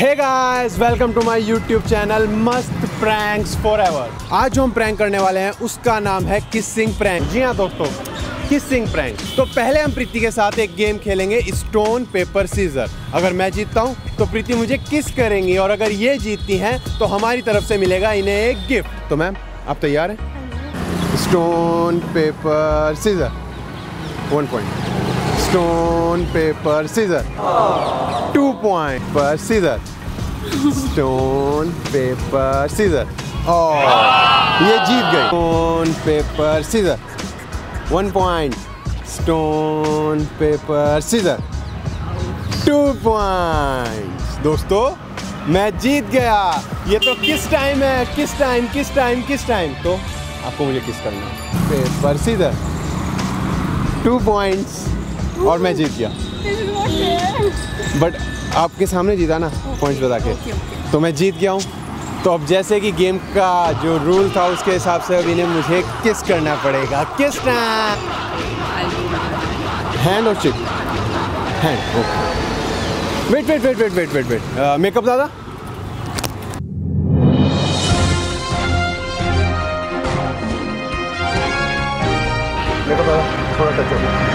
Hey guys, welcome to my YouTube channel मस्त pranks forever. आज जो हम प्रैंक करने वाले हैं उसका नाम है किसिंग प्रैंक। जी हाँ दोस्तों, किसिंग प्रैंक। तो पहले हम प्रीति के साथ एक गेम खेलेंगे स्टोन पेपर सीजर। अगर मैं जीतता हूँ तो प्रीति मुझे किस करेंगी और अगर ये जीतती हैं तो हमारी तरफ से मिलेगा इन्हें एक गिफ्ट। तो मैम आप तैयार हैं? Stone paper scissor, 1 point. Stone paper scissor, 2 point पर सीजर। स्टोन पेपर सीजर, ये जीत गई। Stone paper scissor, 1 point. Stone paper scissor, 2 point. दोस्तों मैं जीत गया। ये तो किस टाइम है, किस टाइम किस टाइम किस टाइम। तो आपको मुझे किस करना है। पेपर सीजर, 2 पॉइंट्स और मैं जीत गया। बट आपके सामने जीता ना पॉइंट्स बता के। तो मैं जीत गया हूँ। तो अब जैसे कि गेम का जो रूल था उसके हिसाब से अब इन्हें मुझे किस करना पड़ेगा। किस टाइम, हैंड और cheek. Hand, okay. Wait wait wait wait wait wait wait makeup दादा। मेकअप दादा थोड़ा टच हो।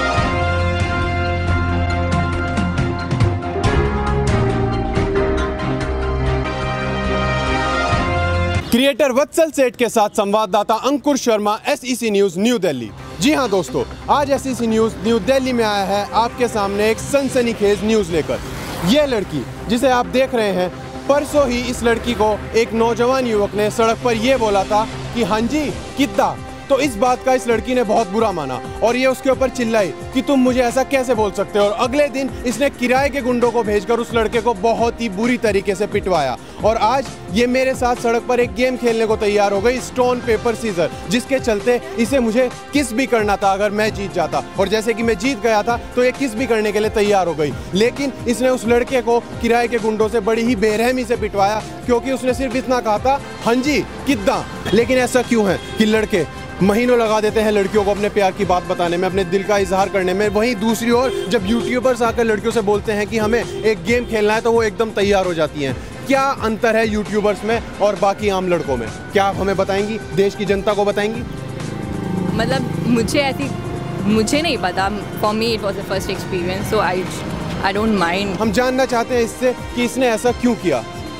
क्रिएटर वत्सल सेठ के साथ संवाददाता Ankur Sharma, SEC news new Delhi. जी हाँ दोस्तों, आज SEC न्यूज़ न्यू दिल्ली में आया है आपके सामने एक सनसनीखेज न्यूज़ लेकर। यह लड़की जिसे आप देख रहे हैं, परसों ही इस लड़की को एक नौजवान युवक ने सड़क पर यह बोला था कि हाँ जी किद्दा। तो इस बात का इस लड़की ने बहुत बुरा माना और ये उसके ऊपर चिल्लाई कि तुम मुझे ऐसा कैसे बोल सकते हो। और अगले दिन इसने किराए के गुंडों को भेजकर उस लड़के को बहुत ही बुरी तरीके से पिटवाया। और आज ये मेरे साथ सड़क पर एक गेम खेलने को तैयार हो गई, स्टोन पेपर सीजर, जिसके चलते इसे मुझे किस भी करना था अगर मैं जीत जाता। और जैसे कि मैं जीत गया था तो ये किस भी करने के लिए तैयार हो गई। लेकिन इसने उस लड़के को किराए के गुंडों से बड़ी ही बेरहमी से पिटवाया क्योंकि उसने सिर्फ इतना कहा था, हाँ जी किद्दा। लेकिन ऐसा क्यों है कि लड़के महीनों लगा देते हैं लड़कियों को अपने प्यार की बात बताने में, अपने दिल का इजहार करने में। वहीं दूसरी ओर जब यूट्यूबर्स आकर लड़कियों से बोलते हैं कि हमें एक गेम खेलना है तो वो एकदम तैयार हो जाती हैं। क्या अंतर है यूट्यूबर्स में और बाकी आम लड़कों में? क्या आप हमें बताएंगी, देश की जनता को बताएंगी? मतलब मुझे नहीं पता। For me it was the first experience, so I don't mind. हम जानना चाहते हैं इससे कि इसने ऐसा क्यों किया।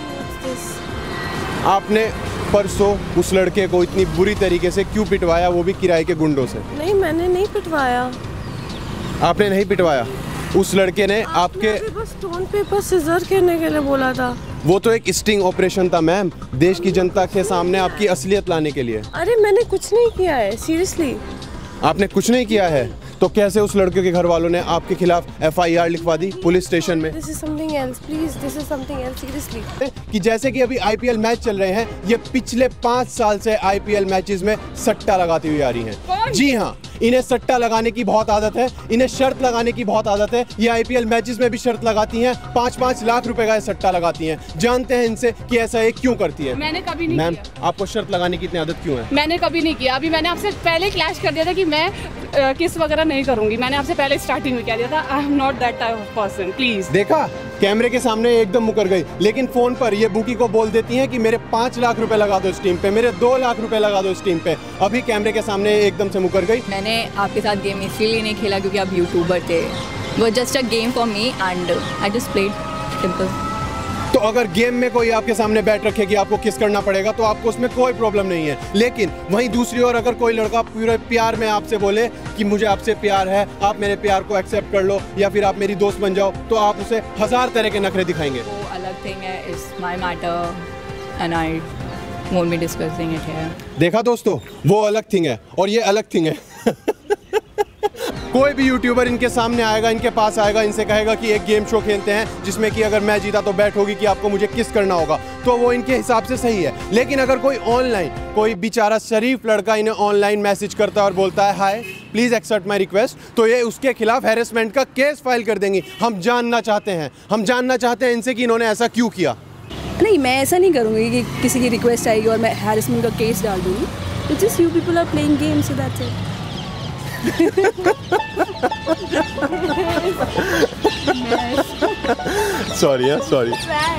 आपने परसों उस लड़के को इतनी बुरी तरीके से क्यों पिटवाया, वो भी किराए के गुंडों से? नहीं, मैंने नहीं पिटवाया। आपने नहीं पिटवाया, उस लड़के ने आपके बस स्टोन पेपर सीजर खेलने के लिए बोला था। वो तो एक स्टिंग ऑपरेशन था मैम, देश की जनता के सामने आपकी असलियत लाने के लिए। अरे मैंने कुछ नहीं किया है, सीरियसली। आपने कुछ नहीं किया है तो कैसे उस लड़के के घर वालों ने आपके खिलाफ FIR लिखवा दी पुलिस स्टेशन में? This is something else, please. This is something else, seriously. कि जैसे कि अभी IPL मैच चल रहे हैं, ये पिछले 5 साल से IPL मैचेस में सट्टा लगाती हुई आ रही हैं। जी हाँ, इन्हें सट्टा लगाने की बहुत आदत है, इन्हें शर्त लगाने की बहुत आदत है। ये IPL मैचेस में भी शर्त लगाती हैं, 5-5 लाख रुपए का ये सट्टा लगाती हैं। जानते हैं इनसे कि ऐसा ये क्यों करती है? मैंने कभी नहीं मैम, किया। आपको शर्त लगाने की इतनी आदत क्यों है? मैंने कभी नहीं किया। अभी मैंने आपसे पहले क्लैश कर दिया था कि मैं किस वगैरह नहीं करूंगी। मैंने आपसे पहले स्टार्टिंग में कह दिया था, I am not that type of person, please. देखा, कैमरे के सामने एकदम मुकर गई, लेकिन फोन पर ये बुकी को बोल देती हैं कि मेरे 5 लाख रुपए लगा दो इस टीम पे, मेरे 2 लाख रुपए लगा दो इस टीम पे। अभी कैमरे के सामने एकदम से मुकर गई। मैंने आपके साथ गेम इसलिए नहीं खेला क्योंकि आप यूट्यूबर थे। वो just a game for me and I just played, simple. तो अगर गेम में कोई आपके सामने बैठ रखे कि आपको किस करना पड़ेगा तो आपको उसमें कोई प्रॉब्लम नहीं है। लेकिन वहीं दूसरी ओर अगर कोई लड़का पूरे प्यार में आपसे बोले कि मुझे आपसे प्यार है, आप मेरे प्यार को एक्सेप्ट कर लो या फिर आप मेरी दोस्त बन जाओ, तो आप उसे 1000 तरह के नखरे दिखाएंगे। वो अलग थिंग है, it's my matter and I won't be discussing it here. देखा दोस्तों, वो अलग थिंग है और ये अलग थिंग है। कोई भी यूट्यूबर इनके सामने आएगा, इनके पास आएगा, इनसे कहेगा कि एक गेम शो खेलते हैं जिसमें कि अगर मैं जीता तो बैट होगी कि आपको मुझे किस करना होगा, तो वो इनके हिसाब से सही है। लेकिन अगर कोई ऑनलाइन, कोई बेचारा शरीफ लड़का इन्हें ऑनलाइन मैसेज करता है और बोलता है hi please accept my request, तो ये उसके खिलाफ हैरेसमेंट का केस फाइल कर देंगी। हम जानना चाहते हैं इनसे कि इन्होंने ऐसा क्यों किया। नहीं, मैं ऐसा नहीं करूँगी कि किसी की रिक्वेस्ट आएगी और मैं हैरेसमेंट का केस डाल दूँगी। It's just you people are playing games, so that's it. Sorry sorry.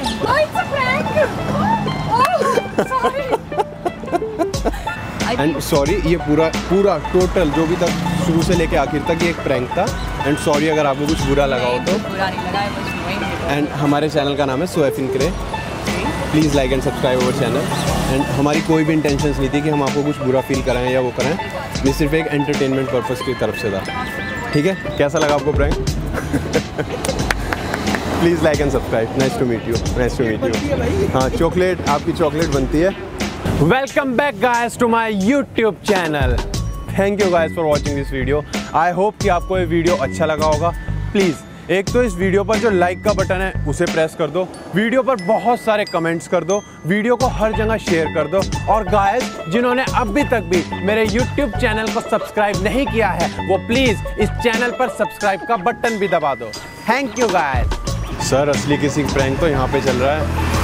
And sorry, ये पूरा टोटल जो भी तक शुरू से लेके आखिर तक ये एक प्रैंक था। एंड सॉरी अगर आपको कुछ बुरा लगा हो तो। बुरा नहीं लगा, I was knowing it. And हमारे चैनल का नाम है सोएफिन क्रे। Please like and subscribe our channel. And हमारी कोई भी इंटेंशंस नहीं थी कि हम आपको कुछ बुरा फील कराएं या वो कराएं, ये सिर्फ एक एंटरटेनमेंट पर्पस की तरफ से था। ठीक है, कैसा लगा आपको prank? Please like and subscribe. Nice to meet you. हाँ, चॉकलेट, आपकी चॉकलेट बनती है। Welcome back guys to my YouTube channel. Thank you guys for watching this video. I hope कि आपको ये वीडियो अच्छा लगा होगा। प्लीज़ एक तो इस वीडियो पर जो लाइक का बटन है उसे प्रेस कर दो, वीडियो पर बहुत सारे कमेंट्स कर दो, वीडियो को हर जगह शेयर कर दो। और गाइस जिन्होंने अभी तक भी मेरे यूट्यूब चैनल को सब्सक्राइब नहीं किया है वो प्लीज़ इस चैनल पर सब्सक्राइब का बटन भी दबा दो। Thank you guys. सर असली किसिंग प्रैंक तो यहाँ पे चल रहा है।